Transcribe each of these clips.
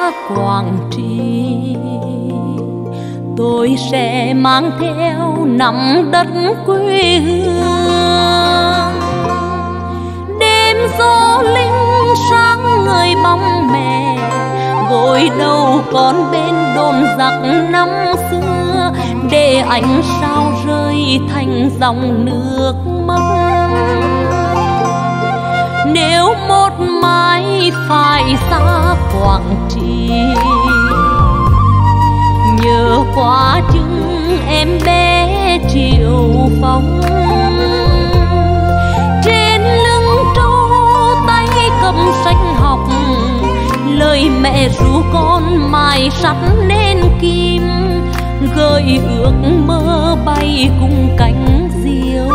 xa Quảng Trị, tôi sẽ mang theo nắm đất quê hương. Đêm gió linh sáng người bóng mẹ, gối đầu con bên đồn giặc năm xưa, để ánh sao rơi thành dòng nước mắt. Nếu một mai phải xa Quảng Trị, nhớ qua chừng em bé Triệu Phong, trên lưng trâu tay cầm sách học, lời mẹ ru con mài sắt nên kim, gợi ước mơ bay cùng cánh diều.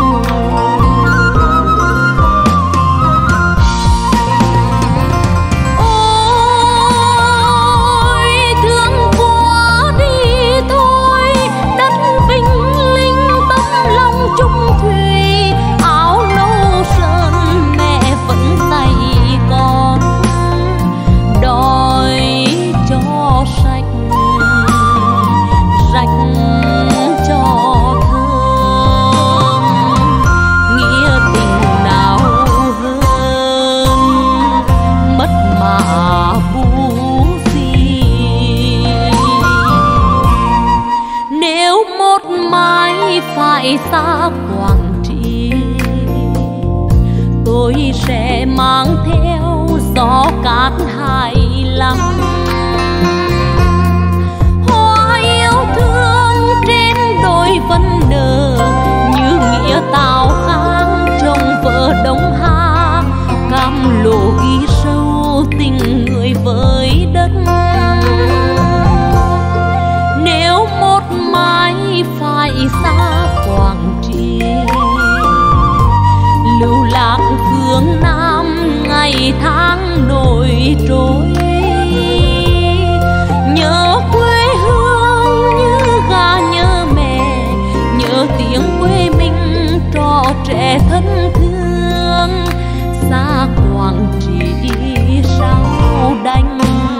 Phải xa Quảng Trị, tôi sẽ mang theo gió cát hải lăng, hoa yêu thương trên đôi vân nở, như nghĩa Tào Khang chồng vợ Đông Hà, cam lộ ghi sâu tình người với đất. Nếu một mai phải xa Quảng Trị, lưu lạc phương Nam ngày tháng nổi trôi, nhớ quê hương như gà nhớ mẹ, nhớ tiếng quê mình trò trẻ thân thương, xa Quảng Trị sao đành.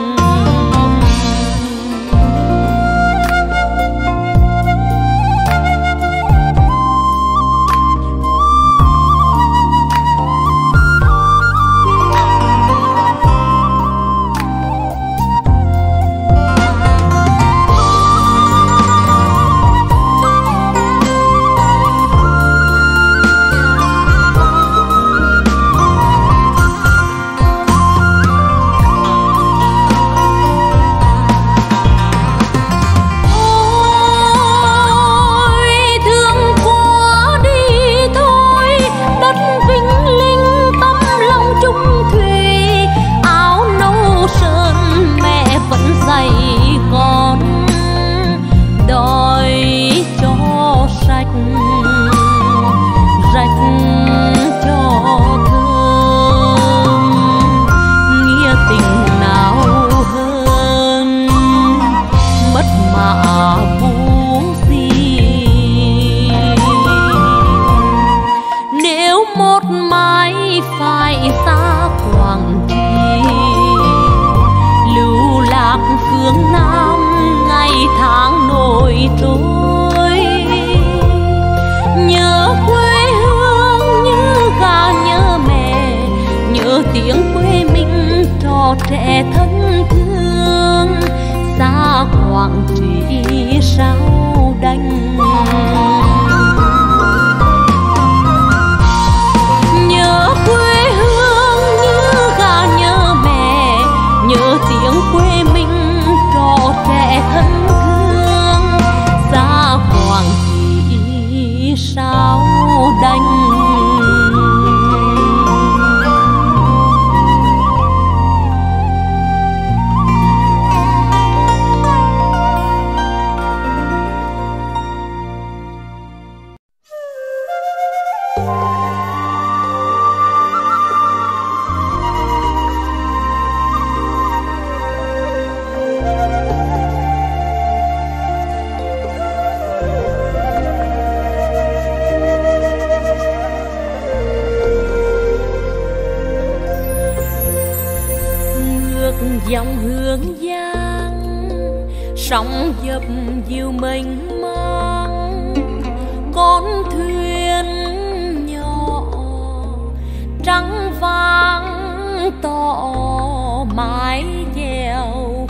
Phương Nam ngày tháng nổi trôi, nhớ quê hương như gà nhớ mẹ, nhớ tiếng quê mình trò trẻ thân thương, xa Quảng Trị sao đành. Nhớ quê hương như gà nhớ mẹ, nhớ tiếng quê mình trò trẻ thân thương, xa dòng Hương Giang, sóng dập dịu mênh mang, con thuyền nhỏ trắng vàng tỏ mái chèo,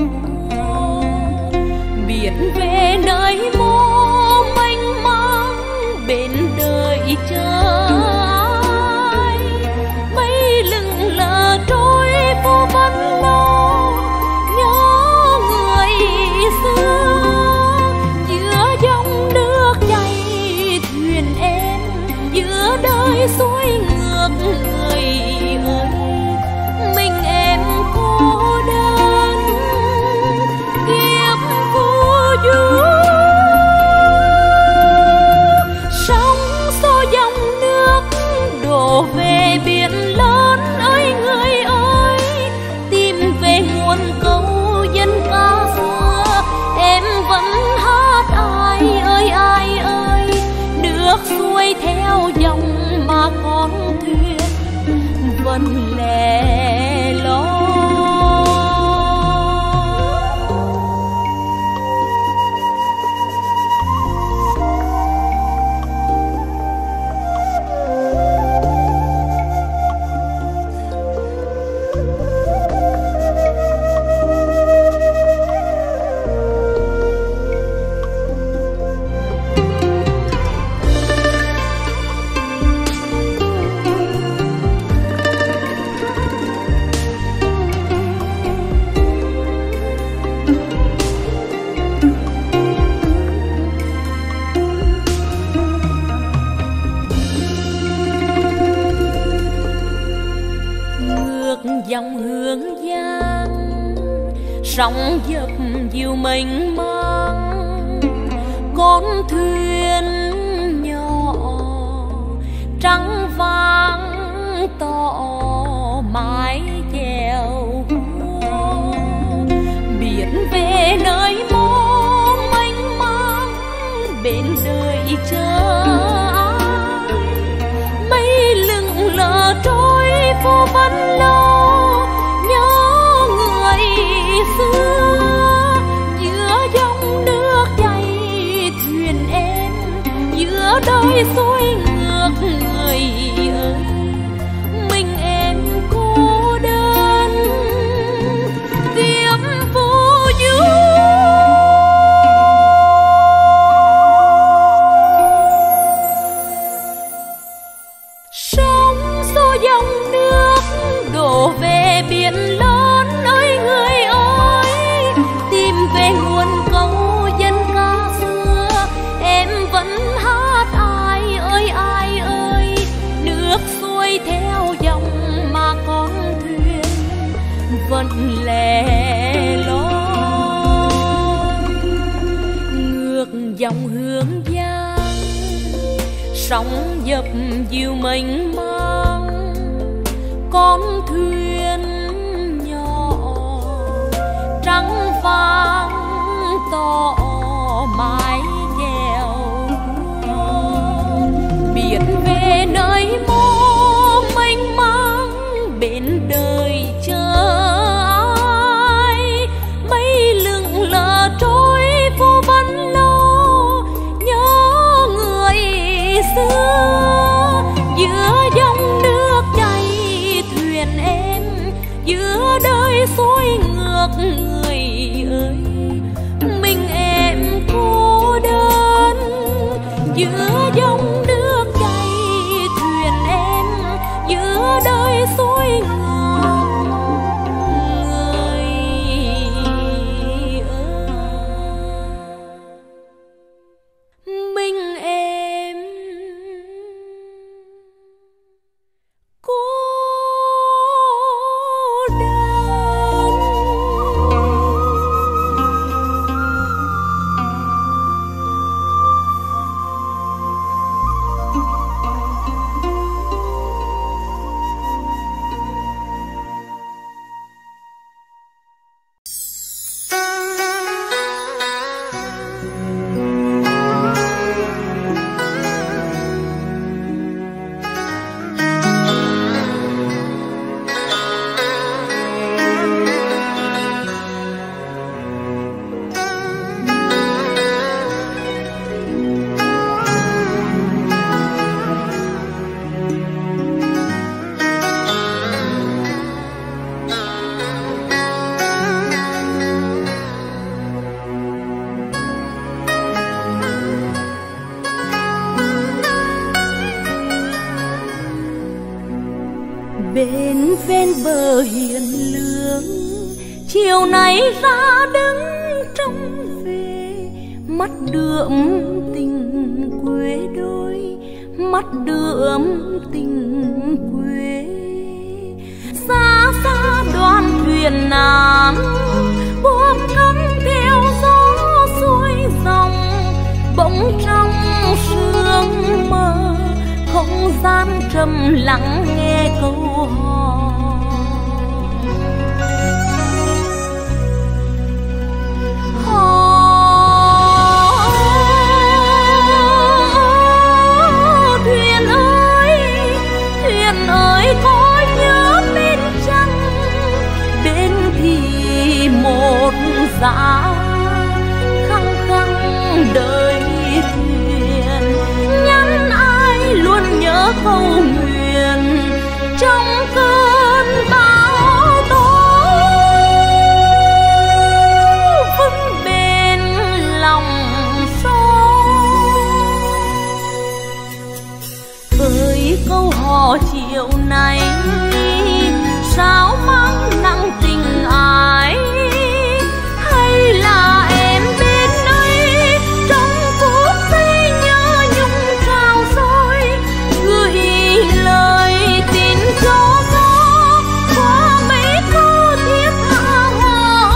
biển về nơi mô mênh mang, bên đời chờ ai, mây lững lờ trôi vô vân lo, nhớ người xưa giữa dòng nước chảy thuyền em, giữa đời xuôi ngược người ơi, mình em cô đơn kiếp vô du. Sóng xô dòng nước đổ về biển lớn ơi người ơi, tìm về nguồn câu dân ca xưa, em vẫn hát ai ơi ai ơi, nước xuôi theo dòng mà con thuyền vẫn lẻ loi. Dòng Hương Giang, sóng dập dịu mênh mang, con thuyền nhỏ trắng vàng tỏ mái chèo, biển về nơi mô mênh mang, bên đời chờ ai, mây lững lờ trôi vô vân lo, xưa giữa dòng nước chảy thuyền em, giữa đời xuôi ngược người ơi, mình em cô đơn kiếp vô du. Sóng xô dòng nước đổ về biển lớn ơi người ơi, tìm về nguồn câu dân ca xưa, em vẫn hát ai ơi ai ơi, nước xuôi theo dòng mà con thuyền vẫn lẻ loi. Ngược dòng Hương Giang, sóng dập dịu mênh mang, con thuyền nhỏ trắng vàng tỏ mái chèo, biển về nơi mô mênh mang, bên đời chờ ai, mây lững lờ trôi vô vân lo, nhớ người xưa giữa dòng nước chảy thuyền em, giữa đời xuôi ngược người ơi, mình em cô đơn giữa dòng nước chảy thuyền em, giữa đời xuôi ngược người ơi, mình em cô đơn. Bên ven bờ hiền lương chiều nay ra đứng trông về, mắt đượm tình quê đôi, mắt đượm tình quê. Xa xa đoàn thuyền nan buông thân theo gió xuôi dòng, bỗng trong sương mơ không gian trầm lặng nghe câu hò. Thuyền ơi có nhớ bên chăng, bên thì một dã khăng khăng đợi thuyền, nhắn ai luôn nhớ câu nguyện trong cơn bão tố, vững bên lòng sông. Với câu hò chiều nay sao mang nặng tình ái, hay là em bên ấy trong phút giây nhớ nhung trào dâng, gửi lời tin cho gió qua mấy câu thiết tha hồ.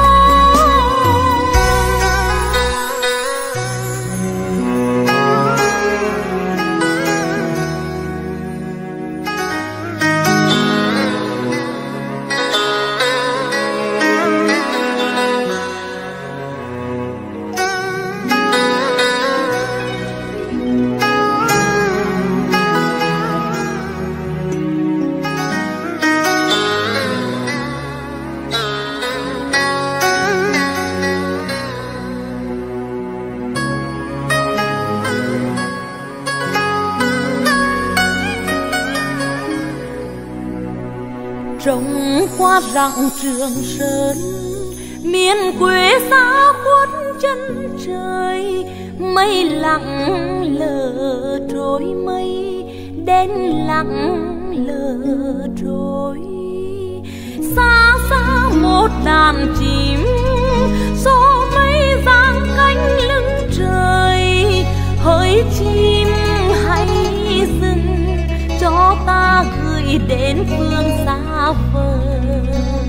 Trông qua rặng Trường Sơn, miền quê xa khuất chân trời, mây lặng lờ trôi mây, đen lặng lờ trôi. Xa xa một đàn chim gió mây giang cánh lưng trời, hỡi chim hãy dừng cho ta gửi đến phương xa vời.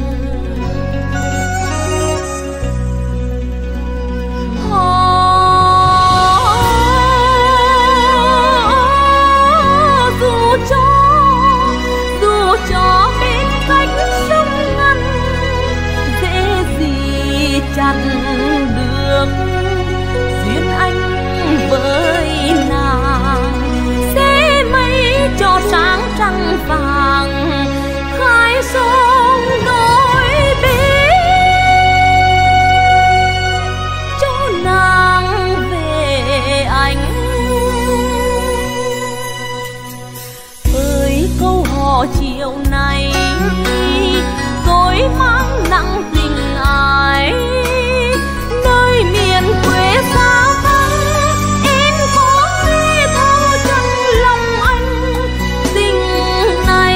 Dù cho bên cách sông ngăn, dễ gì chặn được duyên anh với nàng, sẽ mây cho sáng trăng vàng khai sông đôi bên, cho nàng về anh. Với câu hò chiều nay tôi mang nặng tình ái, nơi miền quê xa vắng em có nghe thâu trong lòng anh. Tình này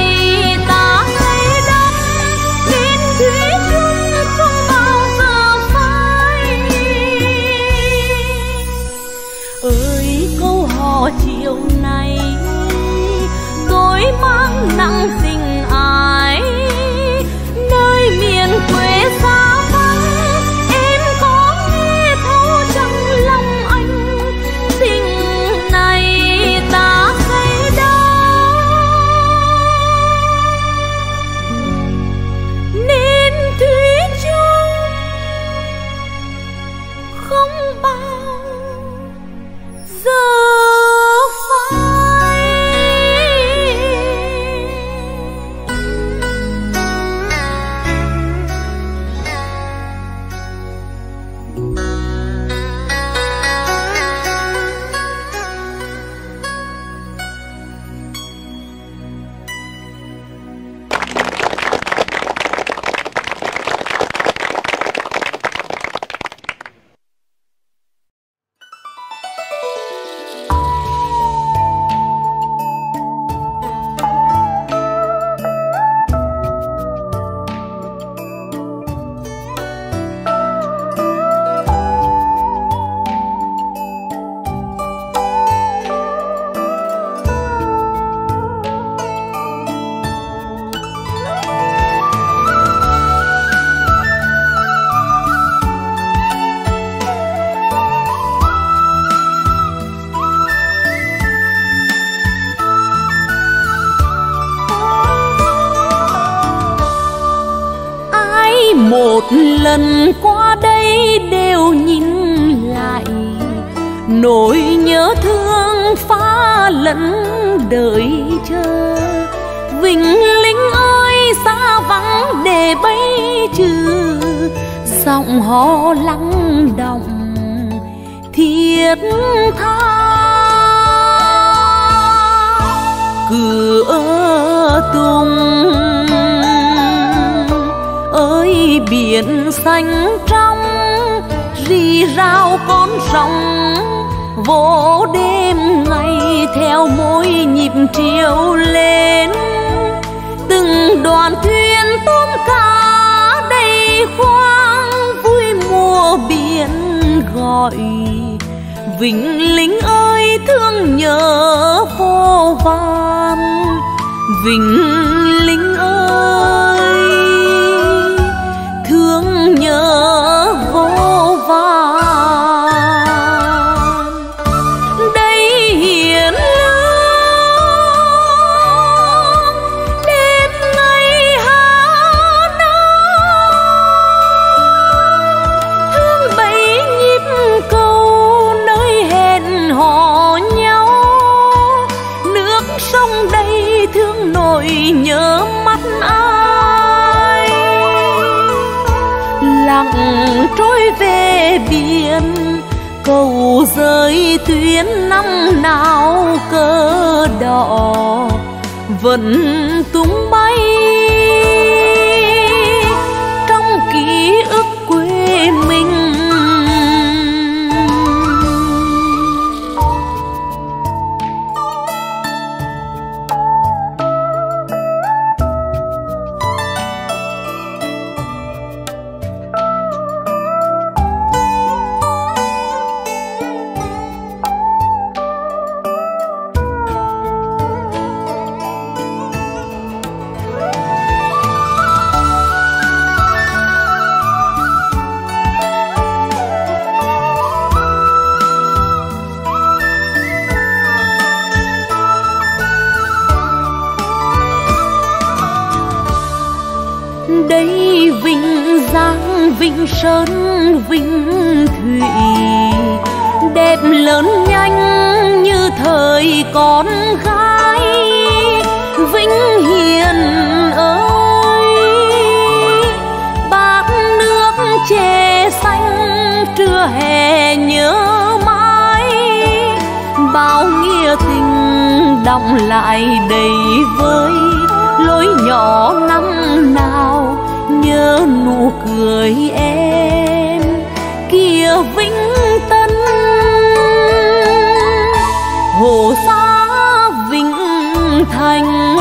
một lần qua đây đều nhìn lại nỗi nhớ thương pha lẫn đợi chờ. Vinh Linh ơi xa vắng để bây trừ, giọng hò lắng động thiết tha. Cửa Tùng ơi biển xanh trong, rì rào con sóng vô đêm ngày theo mỗi nhịp triều lên. Từng đoàn thuyền tôm cá đầy khoang vui mùa biển gọi. Vinh Linh ơi thương nhớ vô vàn, Vinh Linh ơi thương nhớ vô vàn. Đây hiền lương đêm ngày Hà Nội, thương bấy nhịp cầu nơi hẹn hò nhau. Nước sông đây thương nỗi nhớ mắt ai, lặng trôi về biển cầu rơi tuyến năm nào cờ đỏ vẫn tung bay trong ký ức quê mình. Đây Vinh Giang, Vinh Sơn, Vinh Thủy, đẹp lớn nhanh như thời con gái. Vinh Hiền ơi bát nước chè xanh trưa hè nhớ mãi. Bao nghĩa tình đọng lại đầy vơi, lối nhỏ năm nào nhớ nụ cười em kia Vĩnh Tân. Hồ Xa Vĩnh Thành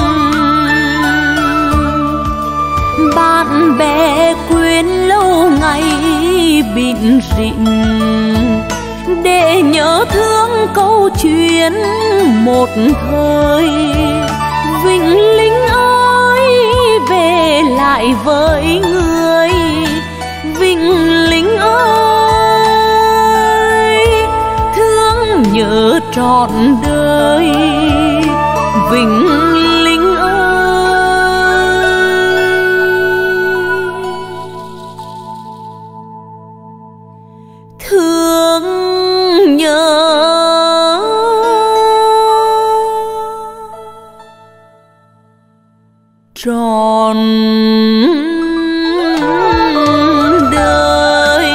bạn bè quên lâu ngày bịn rịn, để nhớ thương câu chuyện một thời. Vinh Linh ơi về lại với người, Vinh Linh ơi thương nhớ trọn đời. Vinh Linh ơi thương nhớ trọn đời.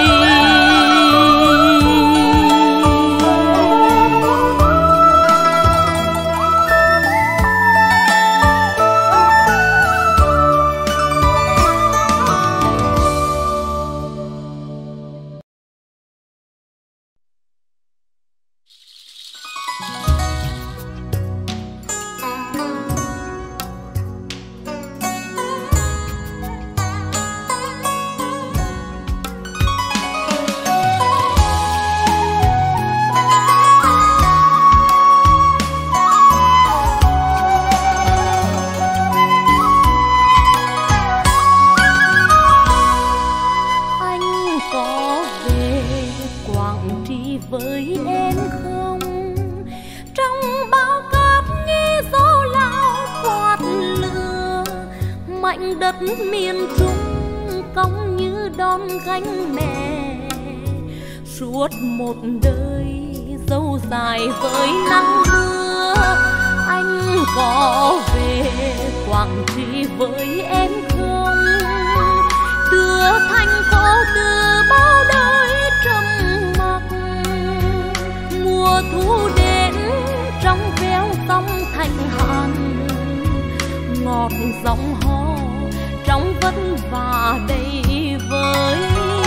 Với em không trong bao cát nghe gió lao quạt lửa, mảnh đất miền Trung cong như đón gánh mẹ. Suốt một đời dâu dài với nắng mưa, anh có về Quảng Trị với em không? Đưa thanh cô từ bao đời trầm mặc, mùa thu đến trong véo sóng thành hàn, ngọt giọng hò trong vất vả đầy vơi.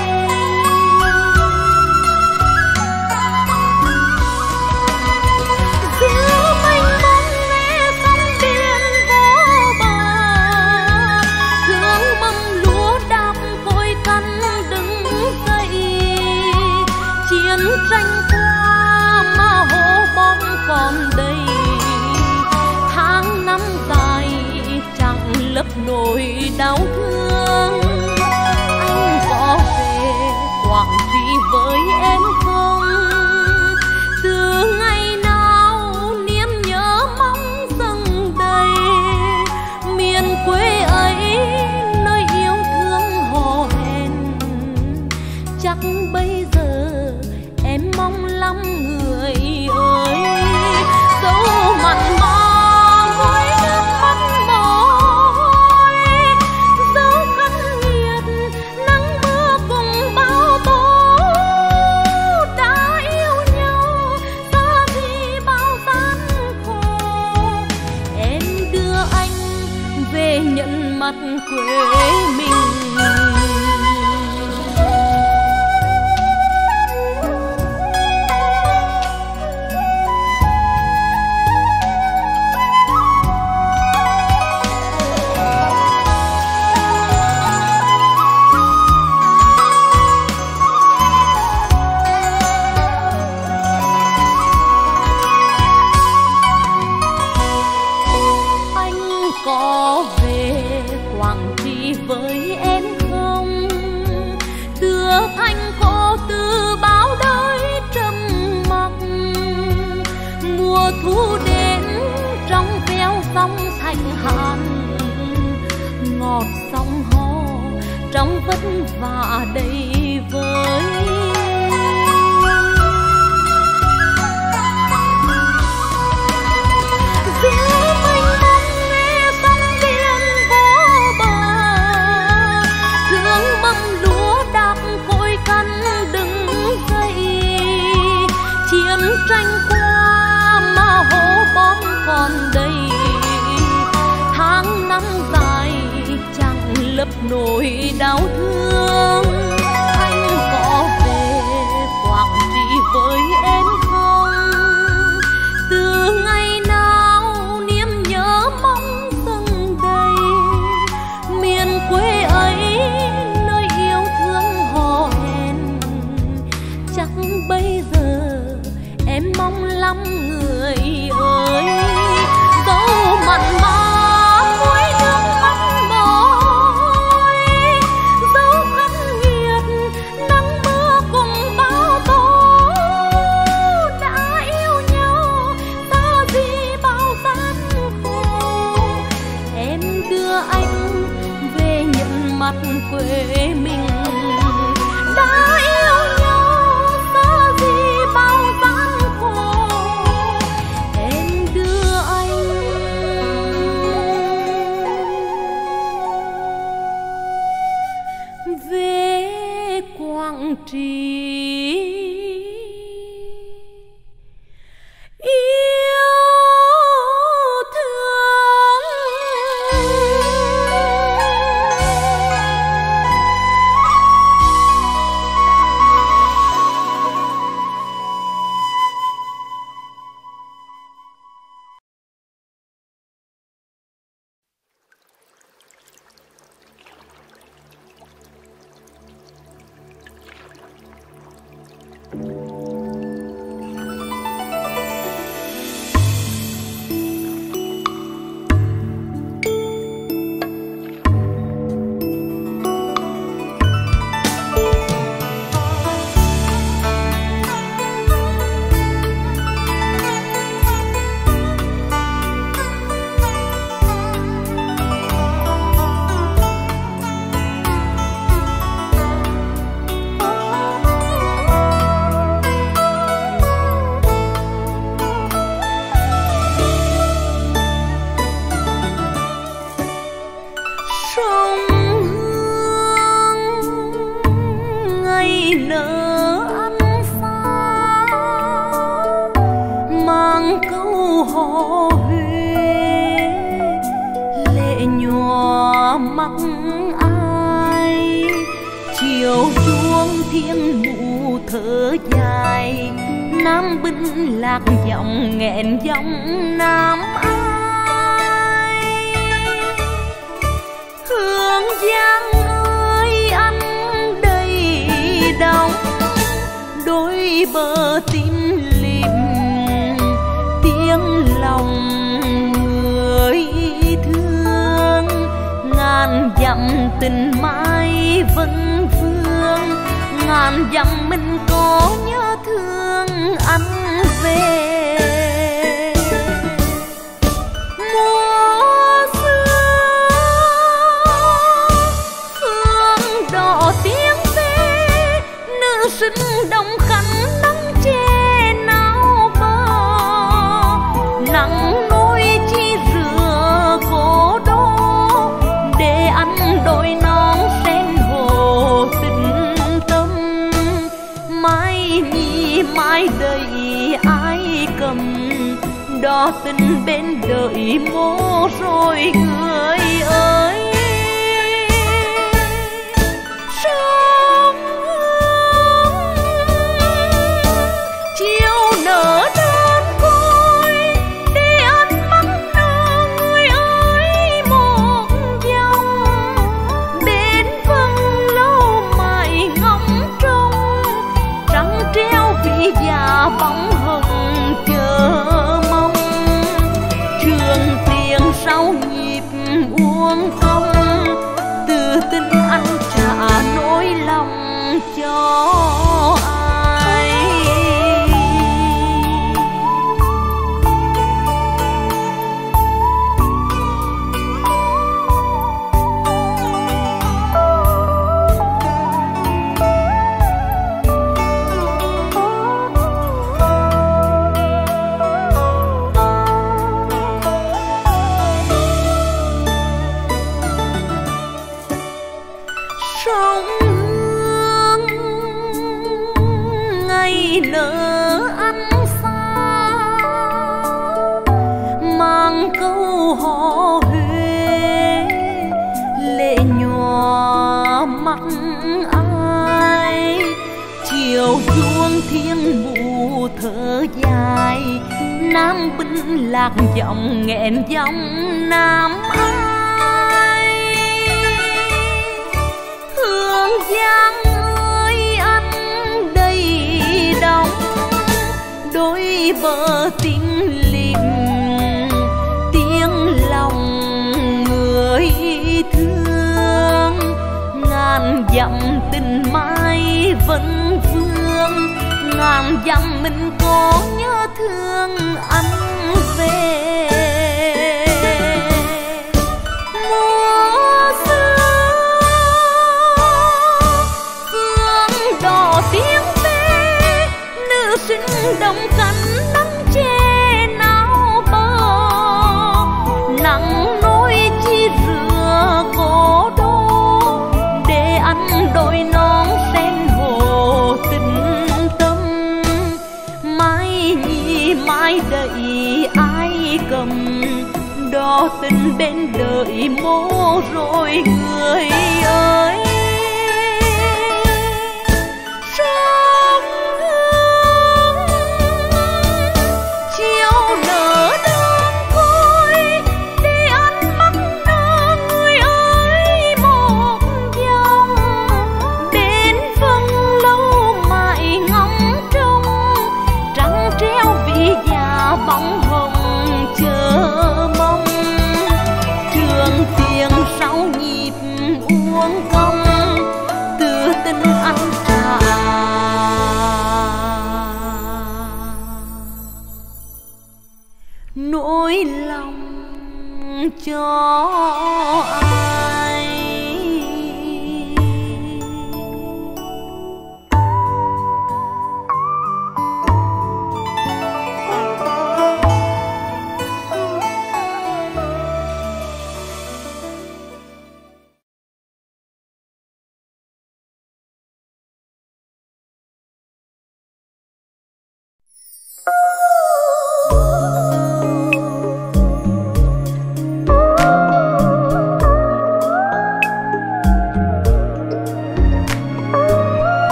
Giữa mênh mông nghe sóng biển vô bờ, thương mâm lúa đạp cội cằn đứng dậy. Chiến tranh qua mà hố bom còn đây, tháng năm dài chẳng lấp nỗi đau thương. Anh có về Quảng Trị với em không? Từ ngày nào niềm nhớ mong dâng đầy, miền quê ấy nơi yêu thương hò hẹn. Chắc bây giờ em mong lắm người ơi, dẫu mặn mà với nước mắt mỏi, dẫu khắc nghiệt nắng mưa cùng bao tố. Đã yêu nhau xa gì bao gian khổ, em đưa anh về nhận mặt quê mình. Có về Quảng Trị với em không? Đưa thanh cô từ bao đời trầm mặc, mùa thu đến trong véo sóng thành hàn, ngọt sóng hò trong vất vả đầy vơi. Tranh qua mà hố bom còn đây, tháng năm dài chẳng lấp nỗi đau thương. Anh có về Quảng Trị với em không? Từ ngày nào niềm nhớ mong dâng đầy, miền quê ấy nơi yêu thương hò hẹn. Chắc bây giờ em mong lắm người ơi, dẫu mặn mà muối nước mắt mỏi, dẫu khắc nghiệt nắng mưa cùng bao tố. Đã yêu nhau xa gì bao gian khổ, em đưa anh về nhận mặt quê mình. Đã yêu nhau xa gì bao gian khổ, em đưa anh về Quảng Trị yêu thương. sông Hương ngày nở ánh sao, mang câu hò Huế lệ nhòa mắt ai. Chiều chuông thiên mụ thở dài, nam binh lạc giọng nghẹn giọng nam ai. Hương Giang ơi anh đầy đong, đôi bờ tim lìm tiếng lòng người thương. Ngàn dặm tình mãi vẫn vương, ngàn dặm mình có nhớ thương anh về. Mùa xưa hương đỏ tiếng ve, nữ sinh đồng khánh nắng che nao bờ. Nắng nôi chi rửa cổ đô, để anh đôi nón sen hồ tình tâm. Mái nhi mái đầy ai cầm, đo tình bên đợi mô rồi người ơi. Sông Hương chiều nở đơn côi, để anh mắng nơ người ơi một dòng. Bên vân lâu mãi ngóng trông, trăng treo vị già bóng hồng chờ mong. Trường tiền sau nhịp uống công, từ tình anh trả nỗi lòng cho ai. Sông Hương ngày nở ánh sao, mang câu hò Huế lệ nhòa mắt ai. Chiều chuông thiên mụ thở dài, nam binh lạc giọng nghẹn giọng nam ai. Hương Giang ơi anh đầy đong, đôi bờ tim lìm tiếng lòng người thương. Ngàn dặm tình mãi vẫn vương, ngàn dặm mình có nhớ thương anh về. Mùa xưa hương đỏ tiếng ve, nữ sinh đồng cánh nắng che nao bờ. Nắng nôi chi rửa cổ đô, để anh đôi nón sen hồ tình tâm. Mái nhi mái đầy ai cầm, đo tình bên đợi mô rồi người ơi. Sông Hương chiều nở đơn côi, để anh mắng nơ người ơi một dòng. Bên vân lâu mãi ngóng trông, trăng treo vị già bóng hồng chờ mong. Trường tiền sau nhịp uống công, từ tình anh trả nỗi lòng cho ai.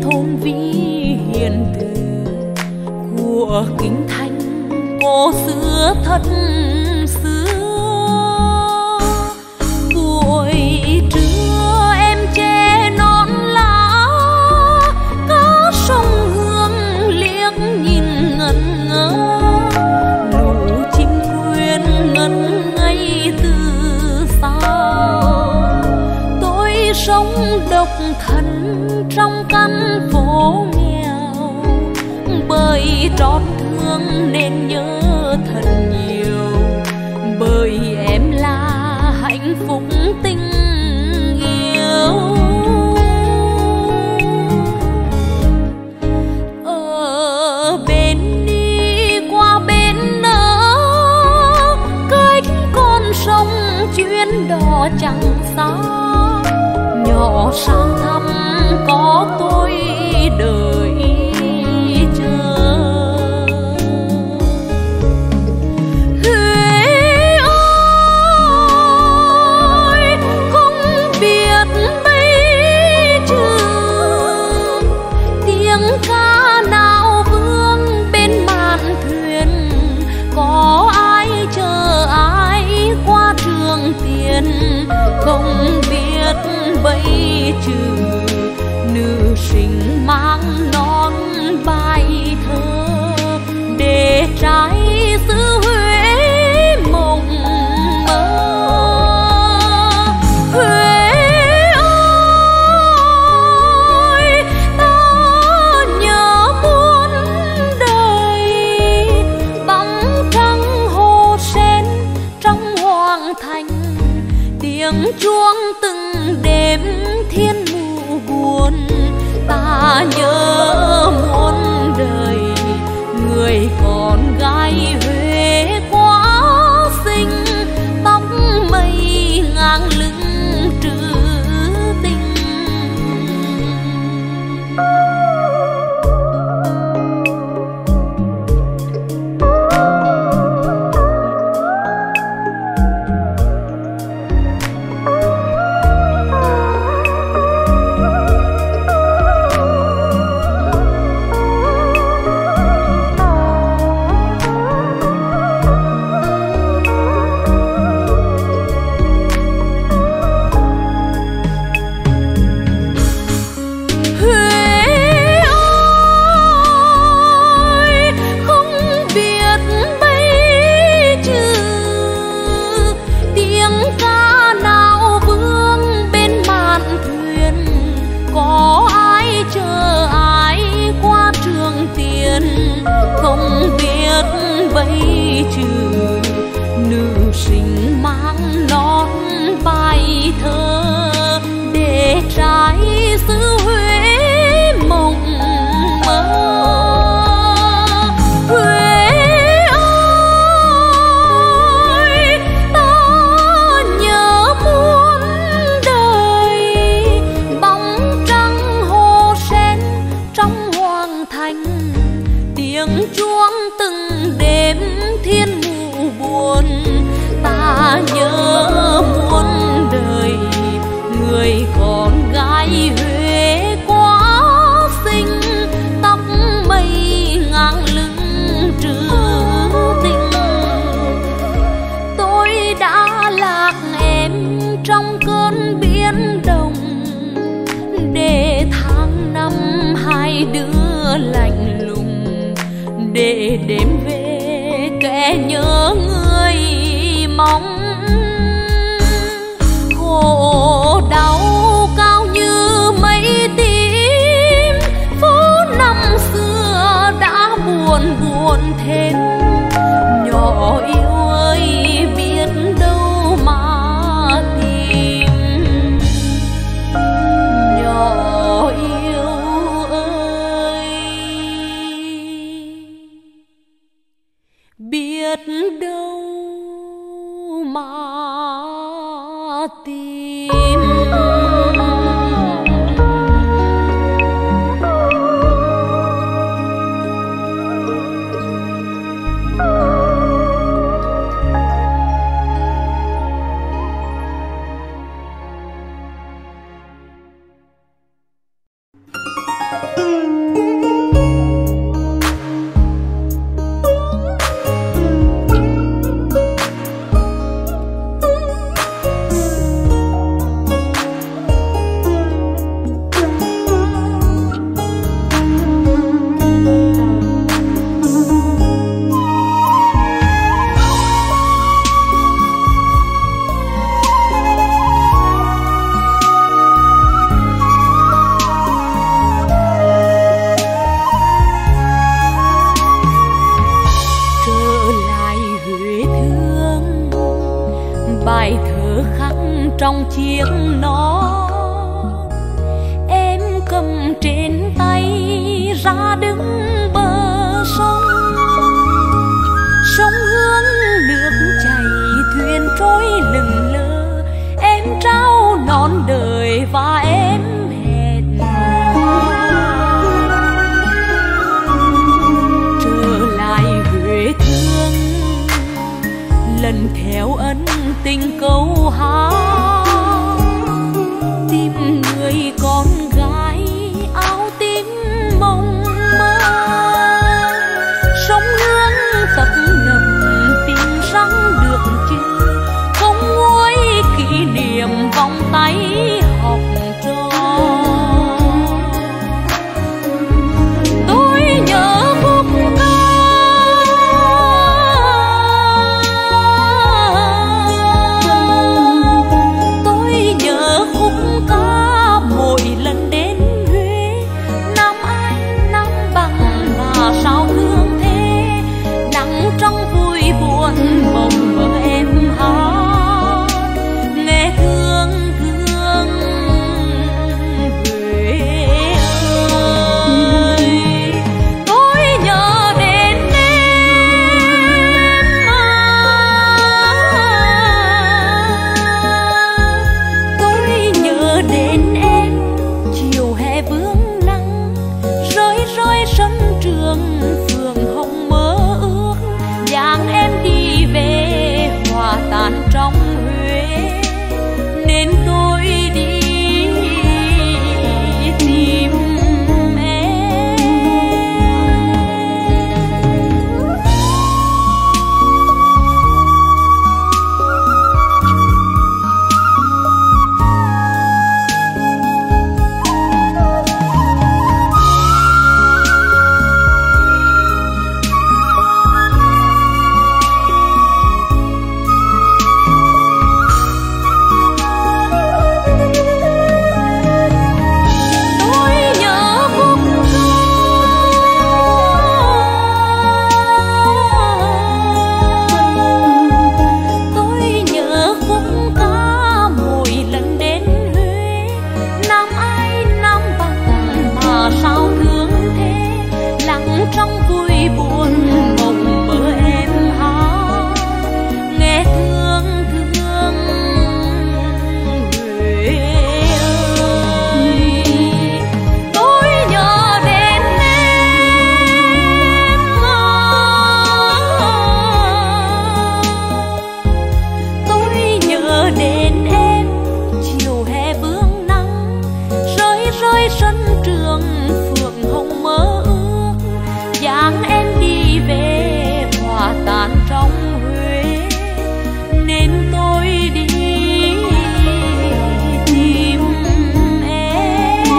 thôn vi hiền từ của kinh thành cổ xưa thật xưa. Buổi trưa em che non lá, cá sông Hương liếc nhìn ngẩn ngơ, lũ chim quyên ngẩn ngây từ xa. Tôi sống độc thân trong căn phố nghèo, bởi trót thương nên nhớ thật nhiều, bởi em là hạnh phúc tình yêu. Ở bên đi qua bên nỡ, cách con sông chuyến đò chẳng xa, nhỏ sang thăm có tôi đợi chờ. Huế ơi, không biết bây giờ tiếng ca nào vương bên mạn thuyền, có ai chờ ai qua trường tiền, không biết bây trừ nữ sinh mang non bài thơ để trái xứ Huế mộng mơ. Huế ơi, ta nhớ muôn đời, bóng trăng hồ sen trong hoàng thành, tiếng chuông từng đêm thiên mù buồn. Ta nhớ muôn đời người con gái Huế quá xinh, tóc mây ngang lưng trữ tình. Bây trừ nữ sinh mang non bài thơ để trái xứ Huế mộng mơ. Huế ơi, ta nhớ muôn đời, bóng trăng hồ sen trong hoàng thành, tiếng chuông từng đêm thiên mù buồn. Ta nhớ muôn đời người con gái Huế quá xinh, tóc mây ngang lưng trữ tình. Tôi đã lạc em trong cơn biển đông, để tháng năm hai đứa lạnh lùng, để đêm về kẻ nhớ người mong. Khổ đau cao như mây tím, phố năm xưa đã buồn buồn thêm. Nhỏ yêu ơi, biết đâu mà tìm. Nhỏ yêu ơi, biết đâu trong chiếc nón. Em cầm trên tay ra đứng bờ sông. Sông hướng nước chảy, thuyền trôi lững lờ. Em trao non đời và em hẹn trở lại Huế thương, lần theo ân tình câu hát, tìm người con gái áo tím mộng mơ. Sông Hương tập nập tìm rằng được chưa, không nguôi kỷ niệm vòng tay học trò. Tôi nhớ khúc ca, tôi nhớ khúc ca mỗi lần đến Huế. Năm ai năm bằng mà sao thương thế, nắng trong vui buồn mộng mơ em hát, nghe thương thương Huế ơi. Tôi nhớ đến em tôi nhớ đến em, chiều hè vương nắng rơi rơi sân trường phường hồng mơ ước, dáng em đi về hòa tan trong Huế, nên tôi đi tìm em. Tôi nhớ khúc ca mỗi lần đến Huế. Năm ai năm bằng mà sao thương thế, lặng trong vui buồn mộng mơ em hát, nghe thương thương Huế ơi. Tôi nhớ đến em tôi nhớ đến em, chiều hè vương nắng rơi rơi sân trường phượng hồng mơ ước, dáng em đi về hòa tan trong Huế, nên tôi đi tìm em.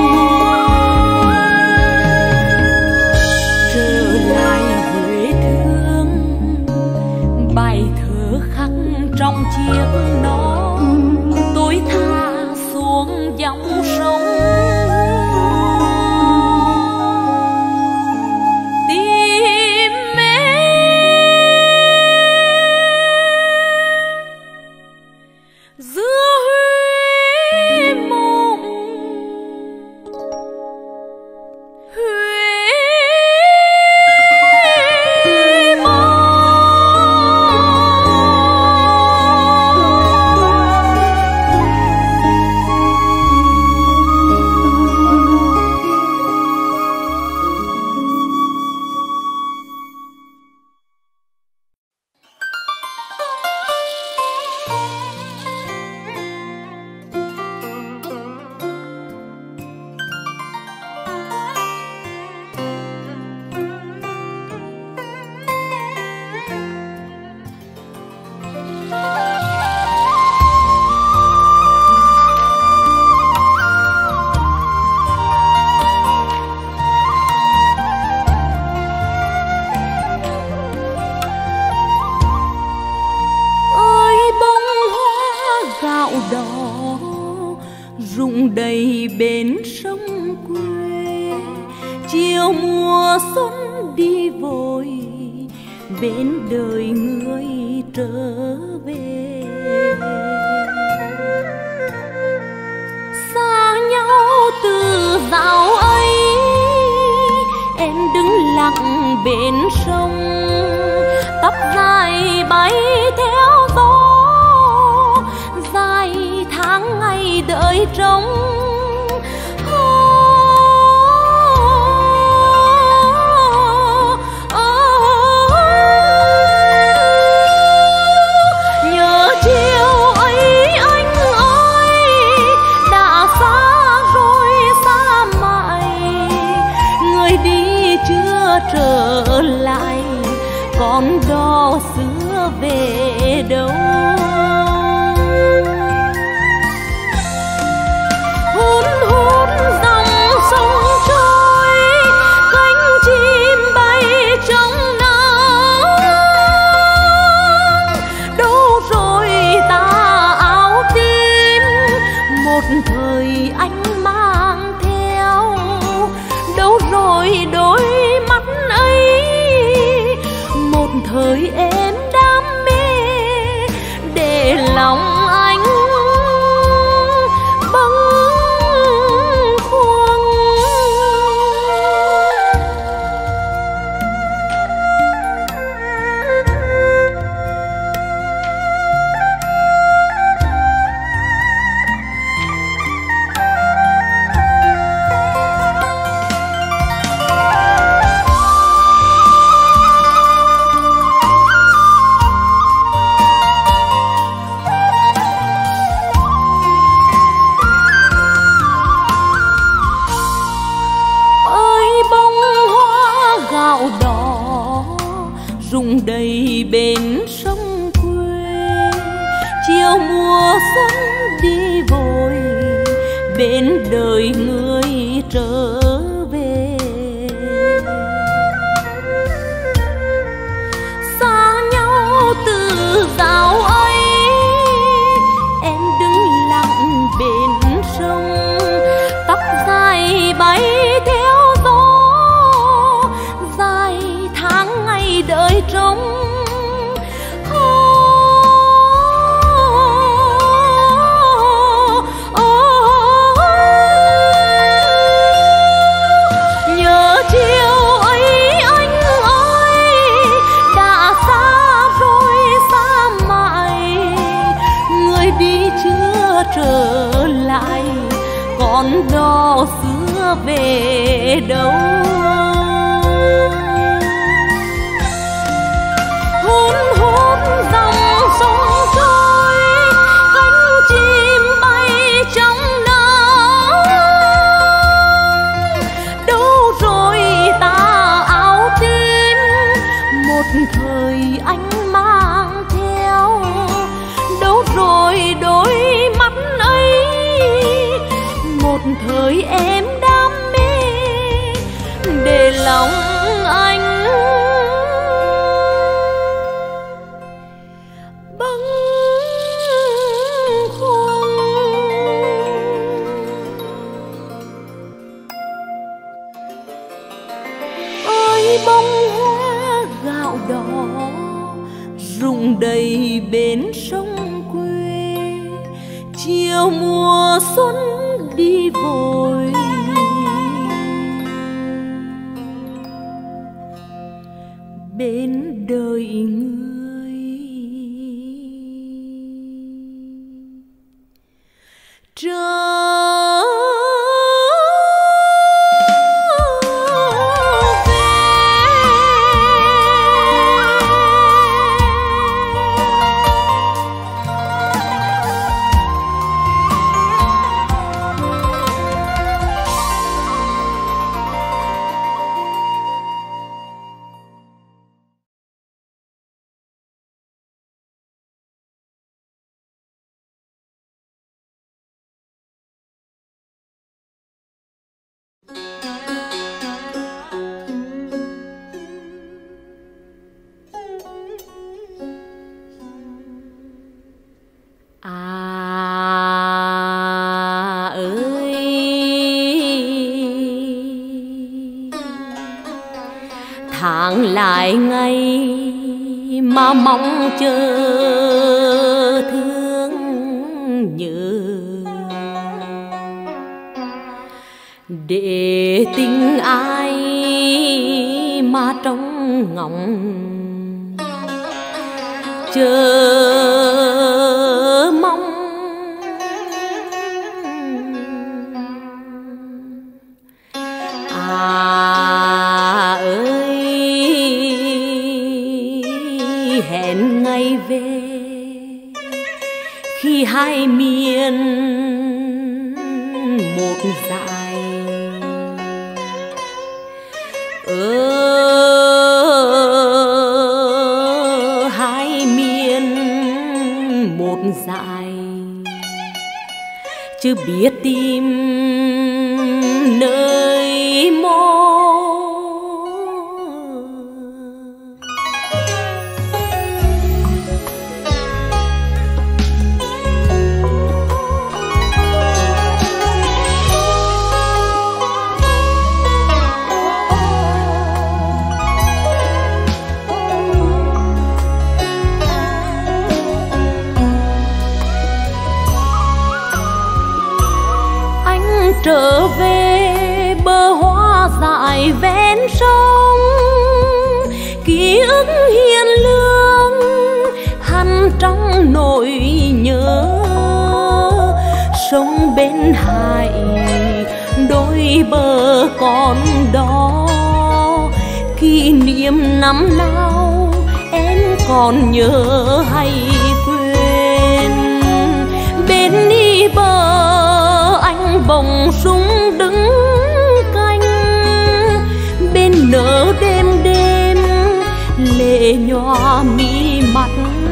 Trở lại Huế thương, bài thơ khắc trong chiếc nón, tôi tha xuống dòng sông tìm em giữa Huế mộng, Huế mộng. rụng đầy bến sông quê. Chiều mùa xuân đi vội, bên đời người trở về. dạo ấy em đứng lặng bên sông, tóc dài bay theo gió, dài tháng ngày đợi trông. Nhớ chiều ấy anh ơi, đã xa rồi xa mãi, người đi chưa trở lại, con đò xưa về đâu. Hút hút dòng sông trôi, cánh chim bay trong nắng. Đâu rồi tà áo tím, một thời anh mang theo. Đâu rồi đôi mắt ấy, một thời em đam mê, để lòng anh bâng khuâng. Rụng đầy bên sông quê, chiều mùa xuân đi vội, bên đời người trở về. Xa nhau từ dạo ấy, em đứng lặng bên sông, tóc dài bay theo gió, dài tháng ngày đợi trông. Nhớ chiều ấy anh ơi, đã xa rồi xa mãi, người đi chưa trở lại, con đò xưa về đâu. Hút hút dòng sông trôi, cánh chim bay trong nắng. Đâu rồi tà áo tím, một thời anh mang theo. Đâu rồi đôi mắt ấy, một thời em đam mê, để lòng anh bâng khuâng. Ơi bông hoa gạo đỏ, rụng đầy bên sông quê, chiều mùa xuân đi vội, bên đời người trở tháng lại ngày mà mong chờ thương nhớ, để tình ai mà trong ngóng chờ mong. Ơi hẹn ngày về khi hai miền một dải, hai miền một dải, chưa biết tìm nơi mô. Trở về bờ hoa dại ven sông, ký ức hiền lương hằn trong nỗi nhớ. Sông bên hải đôi bờ con đó, kỷ niệm năm nào em còn nhớ hay quên. Bên đi bờ anh bồng súng đứng canh, bên nở đêm đêm lệ nhòa mi mắt.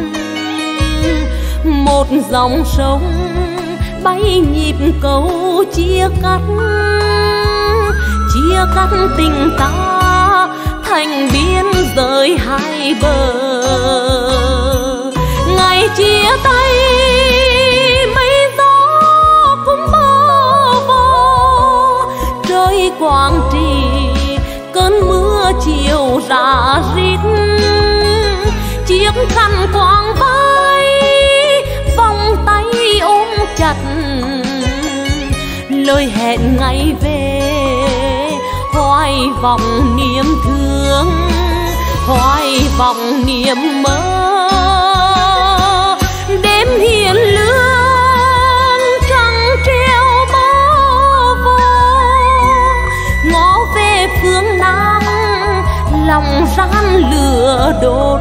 Một dòng sông bay nhịp cầu chia cắt tình ta thành biên giới hai bờ. Ngày chia tay Quảng Trị cơn mưa chiều rã rít, chiếc khăn quàng vai vòng tay ôm chặt. Lời hẹn ngày về hoài vọng niềm thương, hoài vọng niềm mơ. Đêm hiền lương trăng treo phương Nam, lòng rán lửa đốt.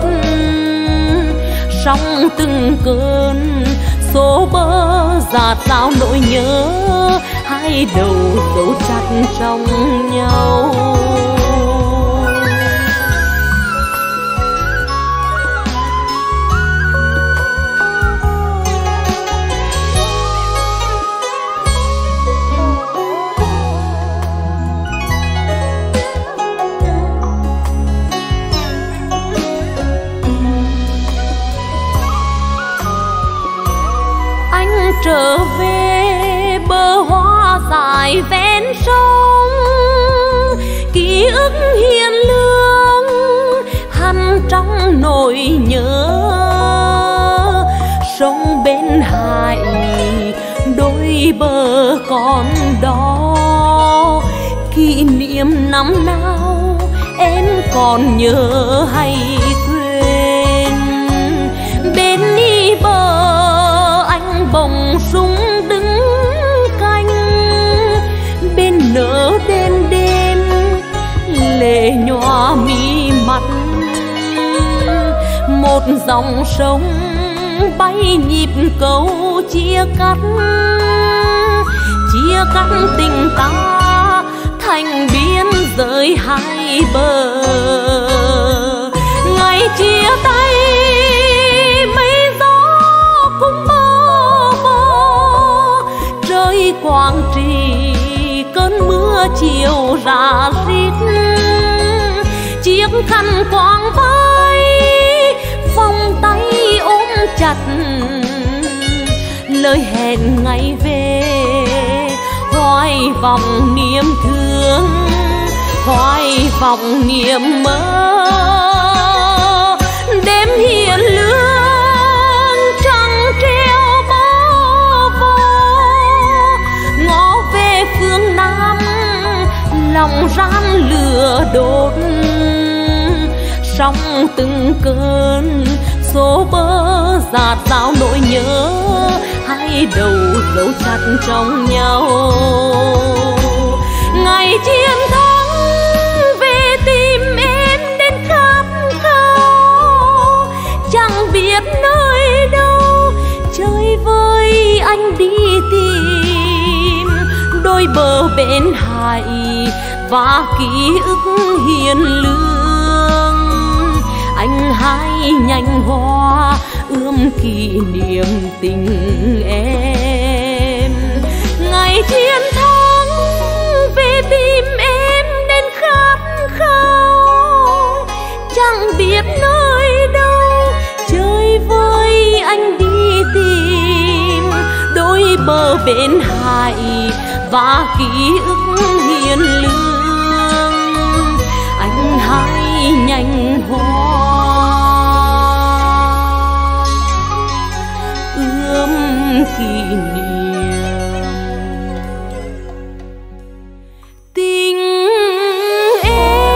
Sóng từng cơn số bơ dạt dào nỗi nhớ, hai đầu dấu chặt trong nhau. Trở về bờ hoa dại ven sông, ký ức hiền lương hằn trong nỗi nhớ. Sông bên hải đôi bờ con đó, kỷ niệm năm nào em còn nhớ hay quên. Bên đi bờ bồng súng đứng canh, bên nở đêm đêm lệ nhòa mi mắt. Một dòng sông bay nhịp cầu chia cắt tình ta thành biên giới hai bờ. Ngày chia tay Quảng Trị cơn mưa chiều rã rít, chiếc khăn quàng vai vòng tay ôm chặt. Lời hẹn ngày về hoài vọng niềm thương, hoài vọng niềm mơ. Đêm hiền lương trăng treo phương Nam, trong rán lửa đốt, sóng từng cơn xô bơ dạt dào nỗi nhớ, hai đầu dấu chặt trong nhau. Ngày chiến thắng về tìm em đến khát khao, chẳng biết nơi đâu chơi với anh đi tìm đôi bờ bên hải và ký ức hiền lương. Anh hái nhành hoa ươm kỷ niệm tình em. Ngày chiến thắng về tìm em đến khát khao, chẳng biết nơi đâu chơi với anh đi tìm đôi bờ bên hải và ký ức hiền lương. Anh hái nhành hoa ươm kỷ niệm tình em.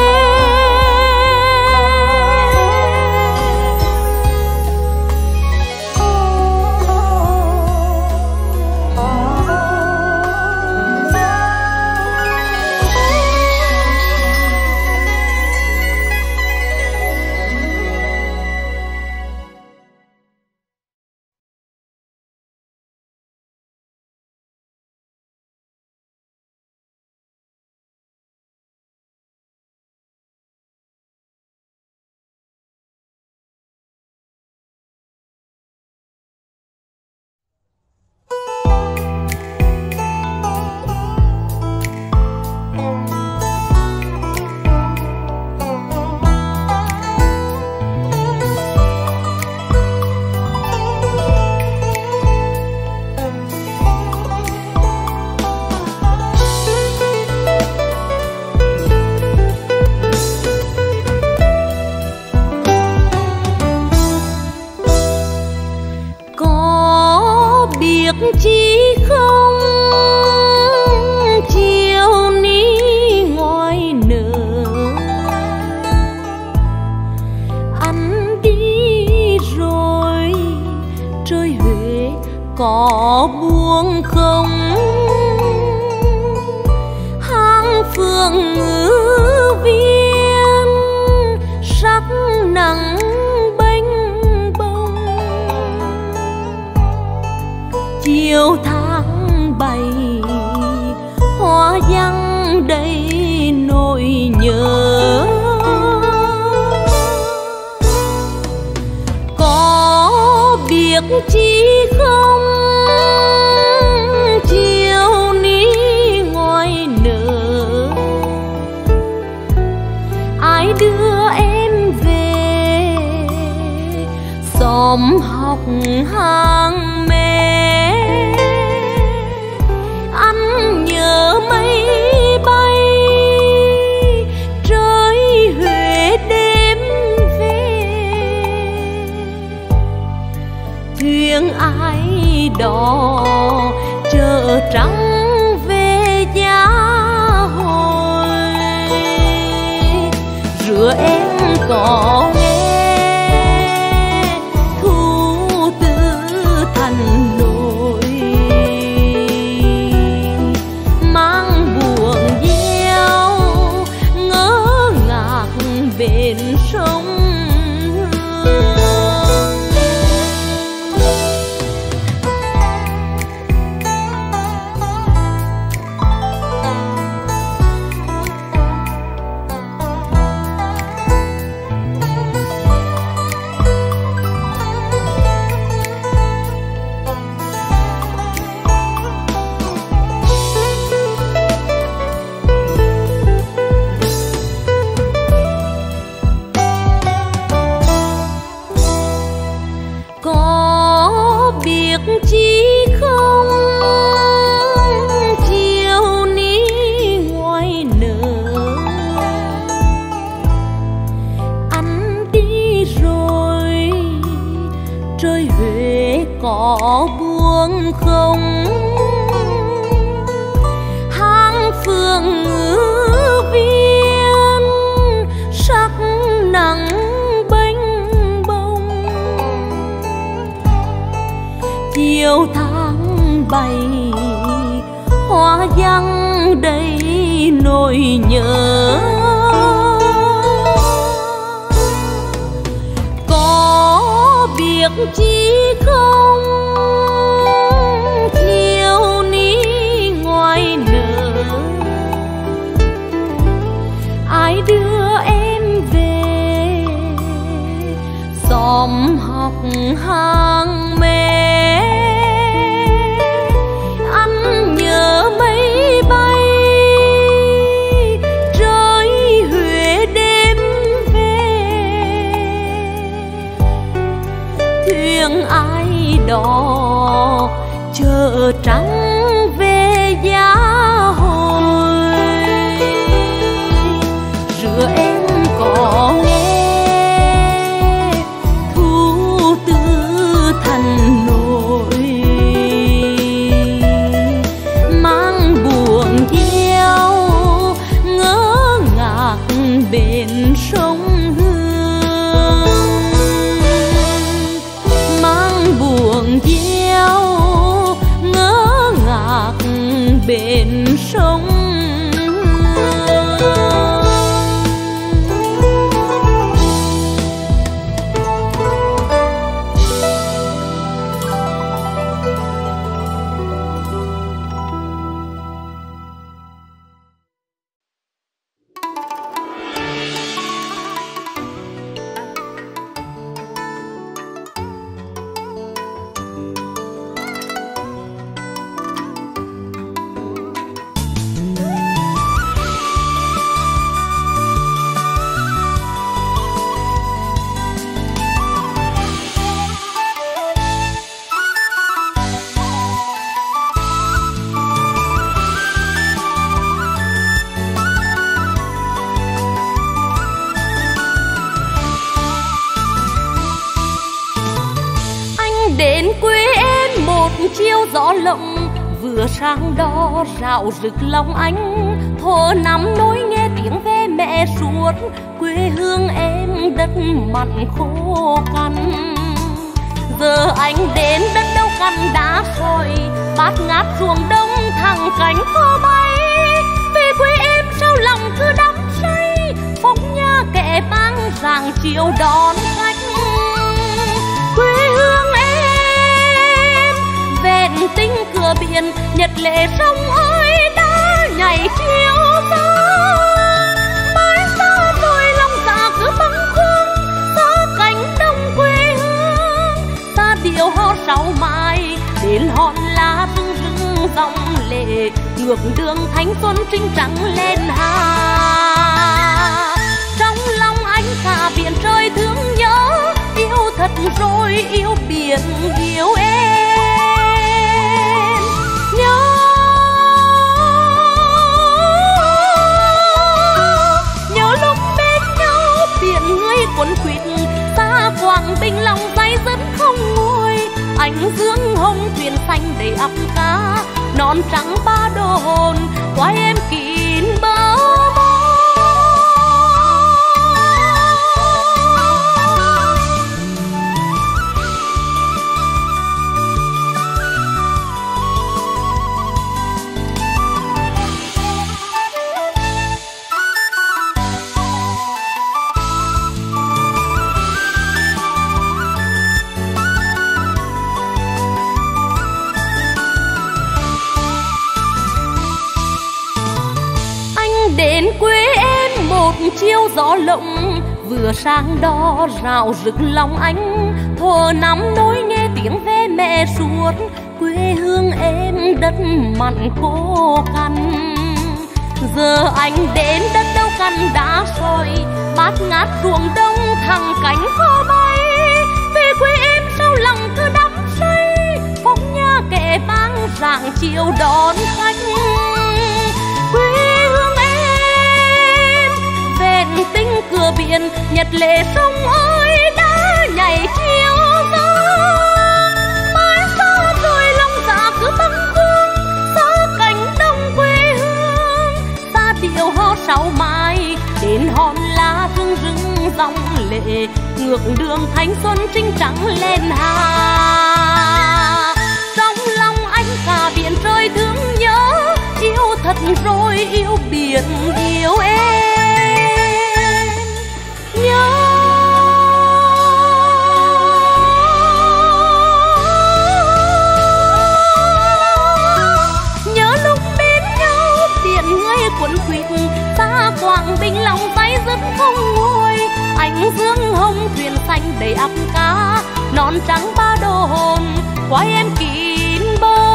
Chi không chiều ní ngoài nở, anh đi rồi trời Huế có buông không? Hang phượng ngữ viên sắc nắng chiều tháng 7 hoa vắng đầy nỗi nhớ. Có biết chi không chiều ní ngoài nở, ai đưa em về xóm học hàng mây bay trời Huế đêm về. Thuyền ai đó chờ trắng về giá hồi, rửa em có nghe thu tư thành nỗi, bên sông chi không chiều ní ngoài nở, anh đi rồi trời Huế có buông không? Hang phượng ngữ nhớ. Có việc chi không thiếu ní ngoài nở, ai đưa em về xóm học hàng mẹ, ăn nhớ mấy bay rơi Huế đêm về, thuyền ai đó chợ trắng về giá hồi. Rửa em có nghe thu tư thần nổi, mang buồn theo ngỡ ngác bên sông Hương, mang buồn theo ngỡ ngác bên sông Hương. Đến quê em một chiều gió lộng, vừa sang đó rạo rực lòng anh. Thổ năm nối nghe tiếng ve mẹ suốt, quê hương em đất mặn khô cằn. Giờ anh đến đất đâu cằn đá sỏi, bát ngát ruộng đông thẳng cánh kho bay. Về quê em sao lòng cứ đắm say, phong nha kẻ mang rạng chiều đón khách. Quê hương em vẹn tinh cửa biển, nhật lệ sông ơi đã nhảy chiều gió. Mãi xa rồi lòng dạ cứ bâng khuâng, xa cánh đồng quê hương, xa điệu hò sáu mai đến hòn lá rưng rưng dòng lệ, ngược đường thanh xuân trinh trắng lên hà. Trong lòng anh cả biển trời thương nhớ, yêu thật rồi yêu biển yêu em. Nhớ lúc bên nhau biển người cuốn quýt, xa Quảng Bình lòng say dứt không nguôi. Ánh dương hồng thuyền xanh đầy ắp cá, non trắng ba đô hồn qua em kín bờ môi. Đến quê em một chiều gió lộng, vừa sang đó rạo rực lòng anh. Thổ năm nối nghe tiếng ve mẹ suốt, quê hương em đất mặn khô cằn. Giờ anh đến đất đâu cằn đá sỏi, bát ngát ruộng đông thẳng cánh kho bay. Về quê em sao lòng cứ đắm say, phong nha kẻ mang rạng chiều đón khách. Quê hương em vẹn tinh cửa biển, nhật lệ sông ơi đã nhảy chiều gió. Mãi xa rồi lòng dạ cứ bâng khuâng, xa cánh đồng quê hương, xa điệu hò sáu mai đến hòn lá rưng rưng dòng lệ, ngược đường thanh xuân trinh trắng lên hà. Trong lòng anh cả biển trời thương nhớ, yêu thật lật rồi yêu biển yêu em. Nhớ lúc bên nhau biển người cuốn quýt, xa Quảng Bình lòng tay dứt không nguôi. Ánh dương hồng thuyền xanh đầy ắp cá, non trắng ba đồ hồn quay em kín bờ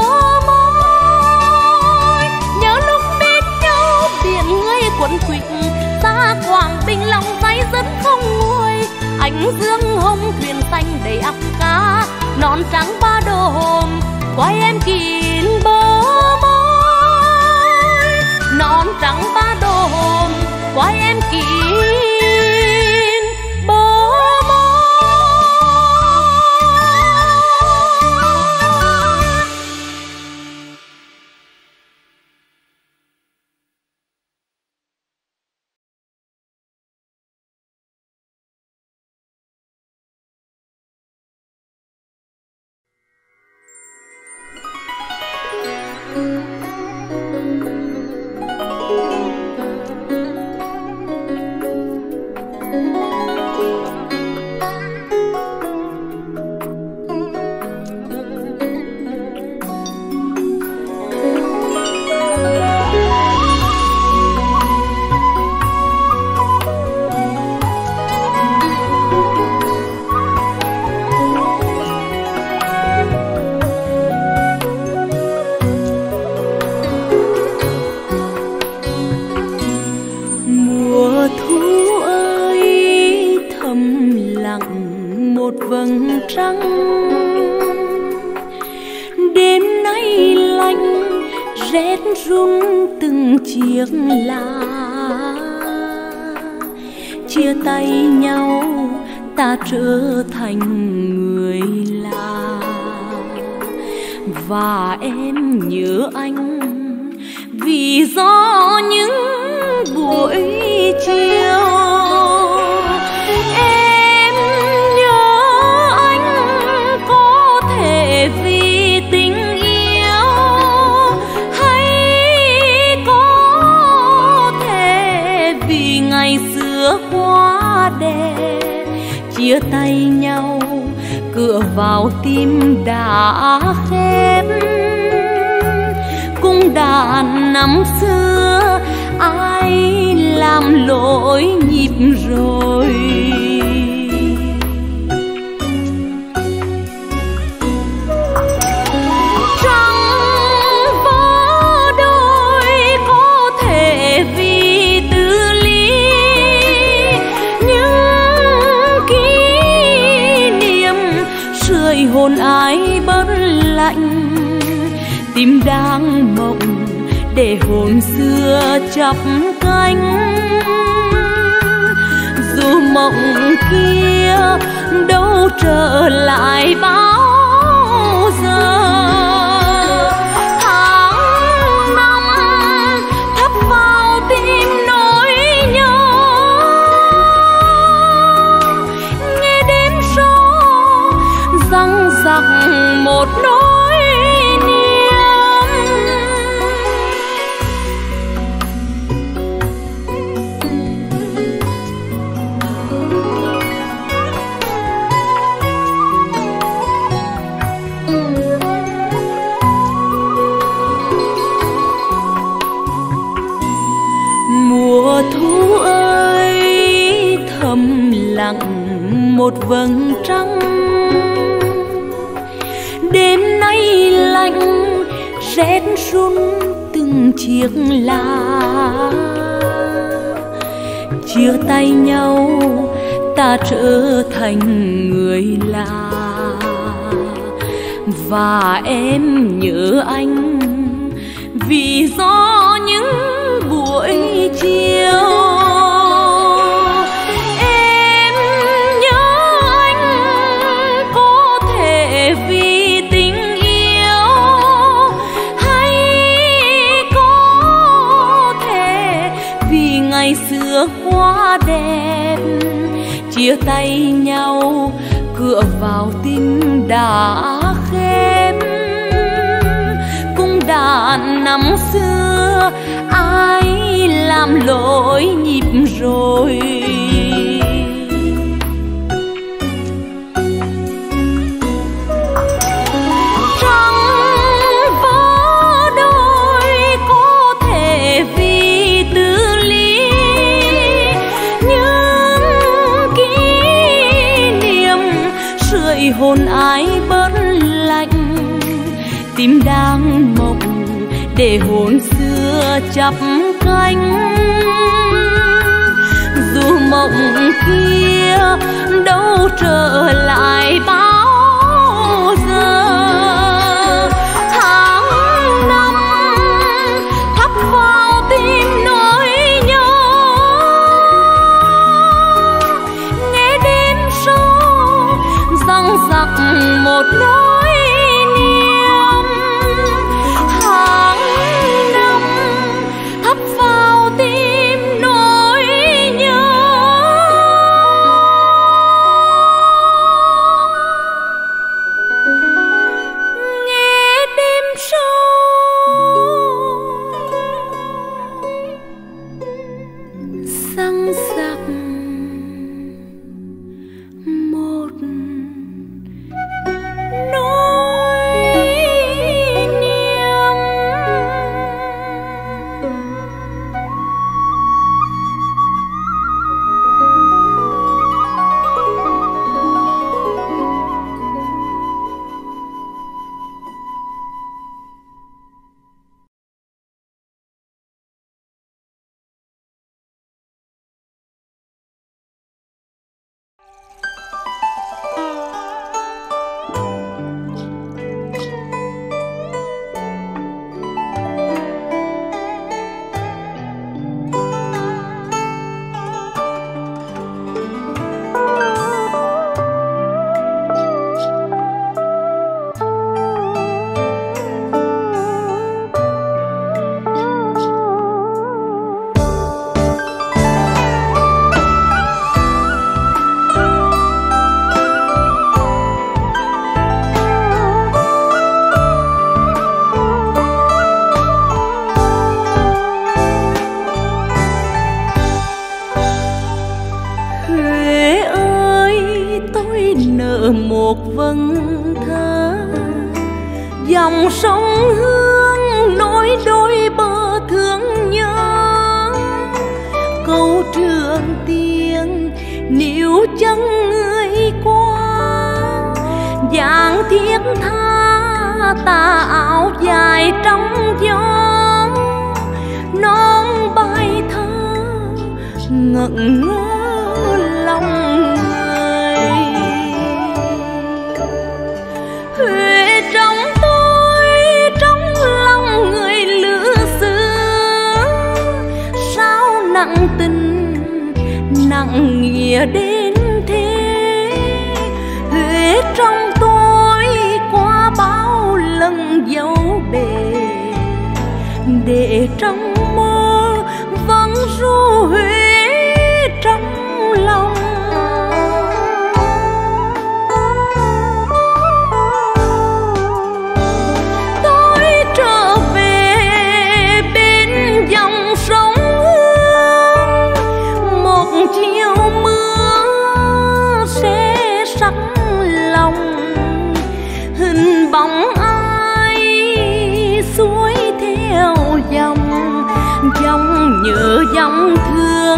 môi. Nhớ lúc bên nhau biển người cuốn quýt, xa Quảng Bình lòng tay dứt không nguôi. Ánh dương hồng thuyền xanh đầy ắp cá, non trắng ba đồ hồn quay em kín bờ môi. Non trắng ba đồ hồn quay em kín bờ môi. Vầng trăng đêm nay lạnh rét run từng chiếc lá. Chia tay nhau ta trở thành người lạ, và em nhớ anh vì do những buổi chiều. Vì tình yêu hay có thể vì ngày xưa quá đẹp, chia tay nhau cửa vào tim đã khép. Cung đàn năm xưa ai làm lỗi nhịp rồi. Hồn ai bớt lạnh, tim đang mộng để hồn xưa chắp cánh. Dù mộng kia đâu trở lại bao giờ, tháng năm thắp vào tim nỗi nhớ. Nghe đêm gió răng rắc một nỗi niềm. Mùa thu ơi thầm lặng một vầng trăng, đêm nay lạnh rét run từng chiếc lá. Chia tay nhau ta trở thành người lạ, và em nhớ anh vì do những buổi chiều. Quá đẹp chia tay nhau cửa vào tim đã khép. Cung đàn năm xưa ai làm lỗi nhịp rồi. Hồn ai bớt lạnh, tim đang mộng để hồn xưa chắp cánh. Dù mộng kia đâu trở lại bao giờ, tháng năm thắp vào tim nỗi nhớ. Nghe đêm sâu răng rặc một nỗi niềm, tháng năm thắp vào tim nỗi nhớ. Nghe đêm sâu răng rặc một nỗi niềm. Một vần thơ dòng sông Hương nối đôi bờ thương nhớ. Câu trường tiên níu chân người qua, dáng thiết tha tà áo dài trong gió. Non bài thơ ngẩn ngơ lòng Huế trong tôi, trong lòng người lữ xưa. Sao nặng tình, nặng nghĩa đến thế. Huế trong tôi qua bao lần dấu bể, để trong mơ vẫn ru Huế trong lòng. Bóng ai xuôi theo dòng, dòng nhớ dòng thương.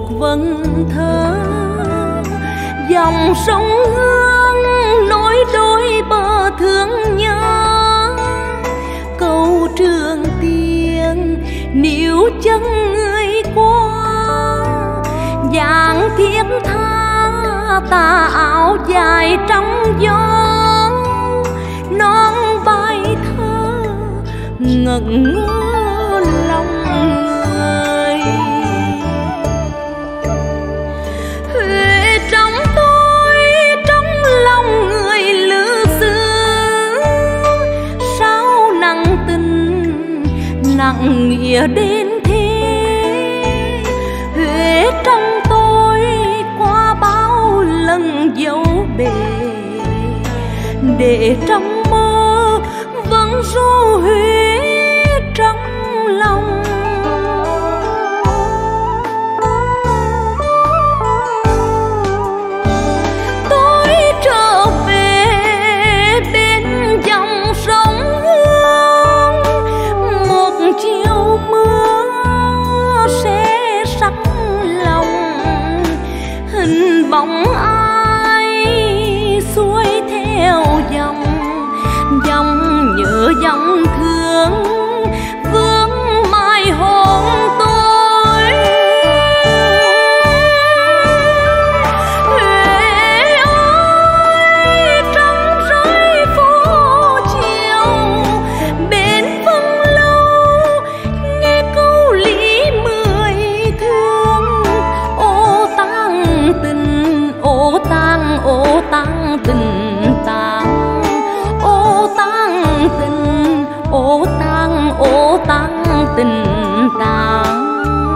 vần thơ. Dòng sông Hương nối đôi bờ thương nhớ, câu Trường Tiền níu chân người qua. Dáng thiết tha tà áo dài trong gió, non bài thơ ngẩn ngơ lòng người. Huế trong tôi, trong lòng người lữ xứ, sao nặng tình nặng nghĩa đến thế. Huế trong tôi qua bao lần dấu bể, để trong mơ vẫn ru Huế trong lòng. Tôi trở về bên dòng sông Hương, một chiều mưa sẽ sắc lòng. Hình bóng ai xuôi theo dòng, dòng nhớ dòng thương vương mai hồn tôi. Huế ơi trăng rơi phố chiều, bên vân lâu nghe câu lý mười thương. Ô tang tình, ô tang, ô tang tình tang, ô tang tình, ô tang, ô tang tình tang.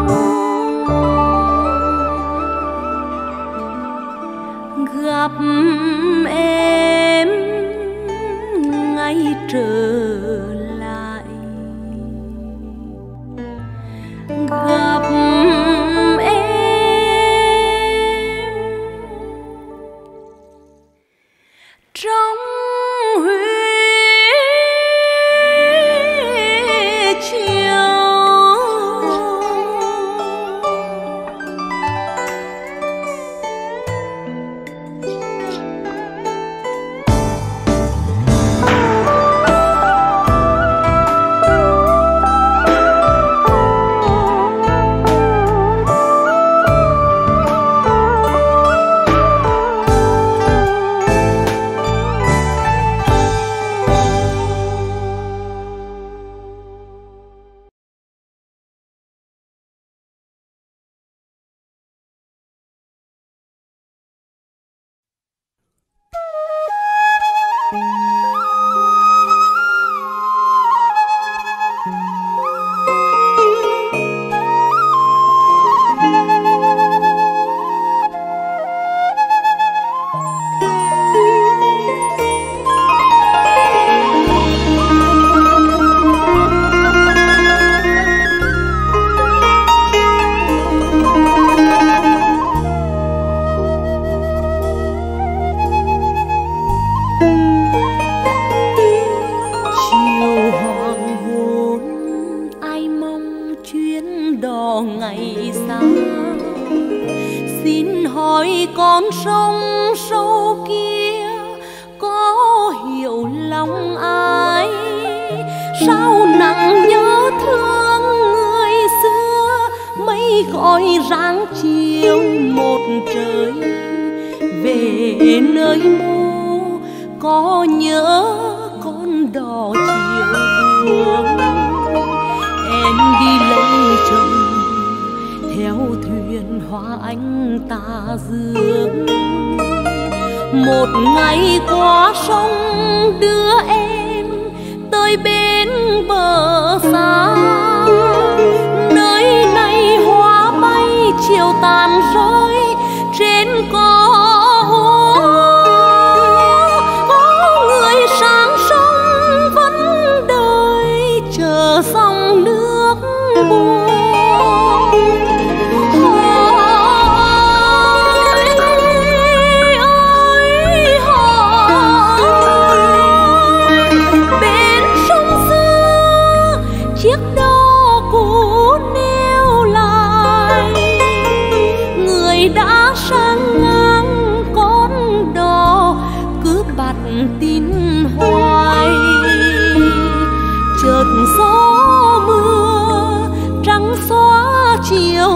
Gặp em ngày trở lại, gặp em trong Huế chiều. Ngày xa xin hỏi con sông sâu kia có hiểu lòng ai, sao nặng nhớ thương người xưa. Mây khói ráng chiều một trời về nơi mô, có nhớ con đò chiều buông. Em đi lấy chồng theo thuyền hoa anh ta dương, một ngày qua sông đưa em tới bên bờ xa. Nơi này hoa bay chiều tàn rơi trên cỏ có người sang sông vẫn đợi chờ dòng nước buồn.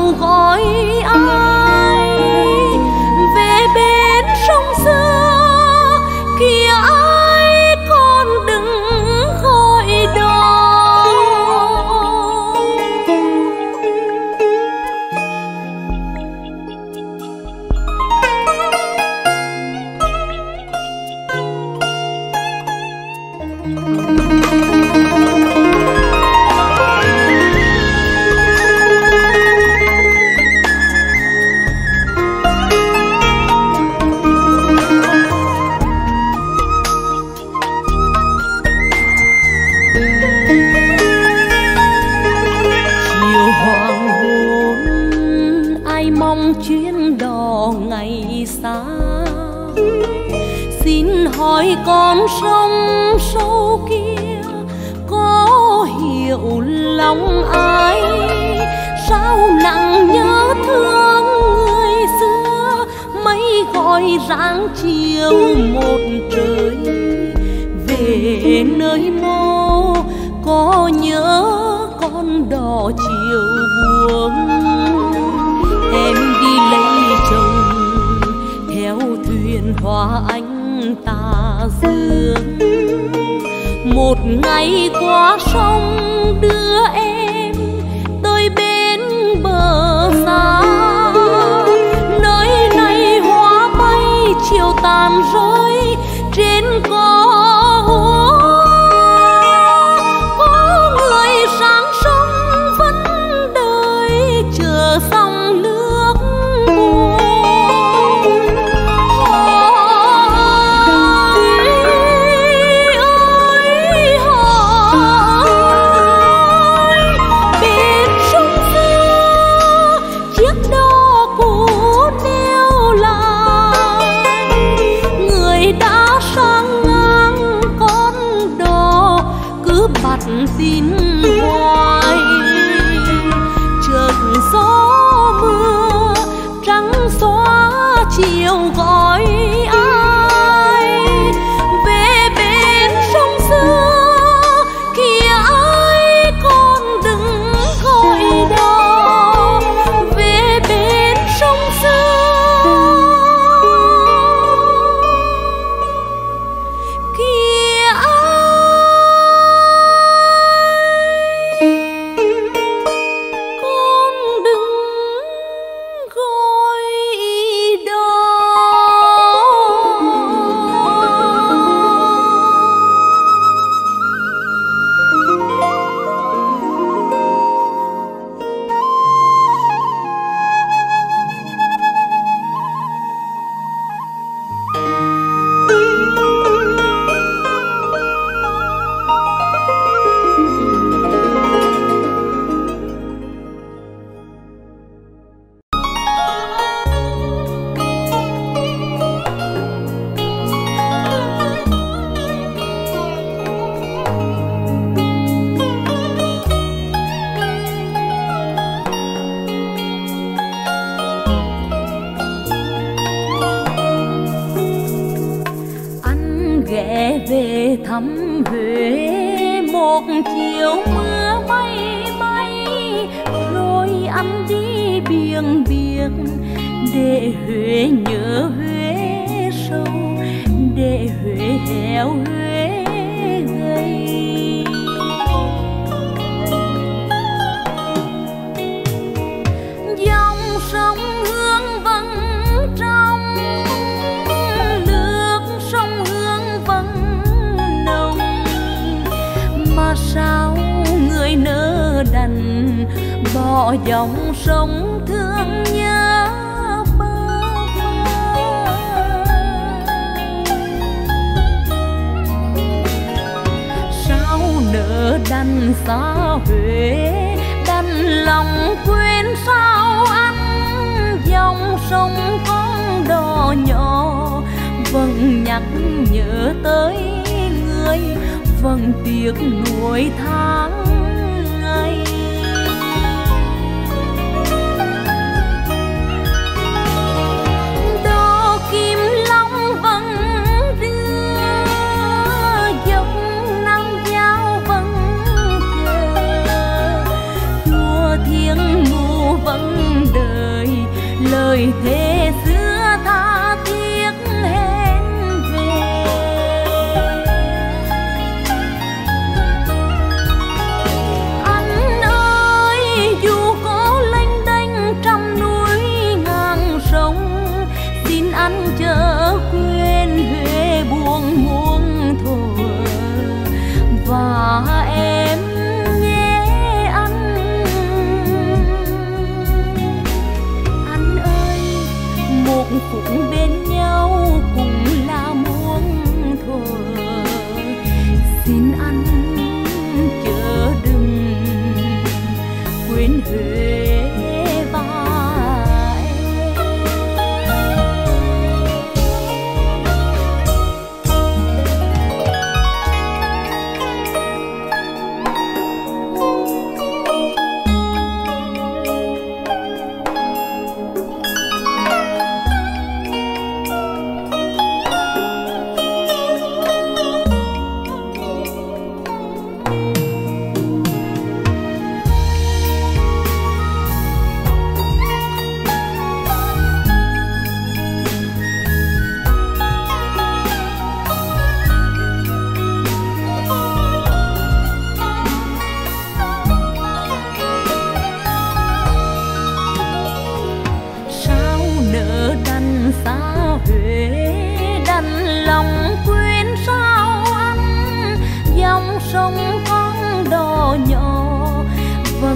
chiều gọi ai về bên sông xưa kìa ai con đừng gọi đó. Chuyến đò ngày xa xin hỏi con sông sâu kia có hiểu lòng ai, sao nặng nhớ thương người xưa mấy gọi rạng chiều một trời về nơi mô có nhớ con đò chiều buồn. Em đi lấy chồng theo thuyền hoa anh tà dương, một ngày qua sông đưa em tới bên bờ xa. Nơi này hoa bay chiều tàn rơi trên cỏ có người sáng sông vẫn đợi chờ xong nước buồn. Bên sông xưa chiếc đò cũ neo lại, người đã sang ngang con đò cứ bặt xin hoài. Chợt gió mưa trắng xóa chiều gọi ai về bên sông xưa kìa ai con đừng gọi đó về bên sông xưa kìa ai con đừng gọi đó. Ghé về thăm Huế một chiều mưa bay bay, rồi anh đi biếng biếng để Huế nhớ Huế sâu, để Huế héo Huế gầy. Dòng sông Hương vẫn trong, nước sông Hương vẫn nồng, mà sao người nỡ đành bỏ dòng sông thương nhớ bơ vơ. Sao nỡ đành xa Huế, đành lòng quên sao anh dòng sông con đò nhỏ vẫn nhắc nhớ tới người, vẫn tiếc nuối tháng ngày. Đò Kim Long vẫn đưa, dốc Nam Giao vẫn chờ, chùa Thiên Mù vẫn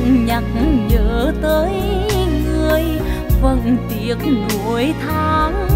vẫn nhắc nhớ tới người, vẫn tiếc nuối tháng